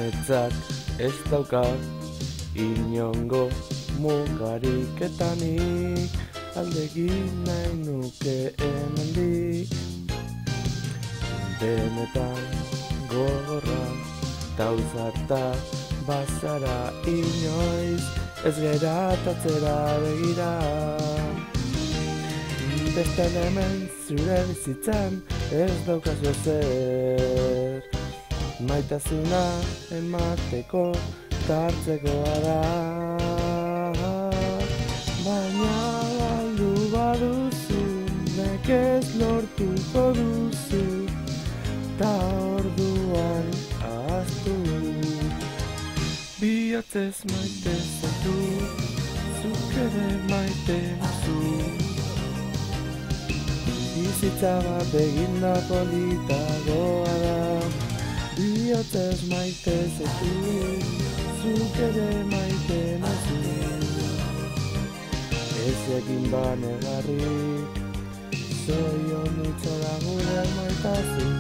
Niretzat ez dauka inongo mugarik eta nik aldegin nahi nuke hemendik. Benetan gogorra tauzarta bazara inoiz ez geratatzera begira. Beste hemen zure bizitzan ez daukazu ezer, maitasuna emateko tartzekoa da. Baina galdu baduzu, nekez lortuko duzu, ta orduan ahaztu. Bihotzez maite zaitu, zuk ere maite nauzu. Bizitza bat eginda politagoa da. Bihotzez maite zaitu, zuk ere maite nauzu. Ez egin banegarrik, zoion itxola gure maitasun.